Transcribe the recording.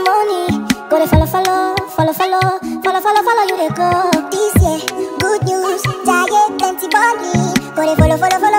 money. Go they follow, follow, follow, follow, follow, follow, follow you they go. This year, good news, Jaya plenty money. Go they follow, follow, follow.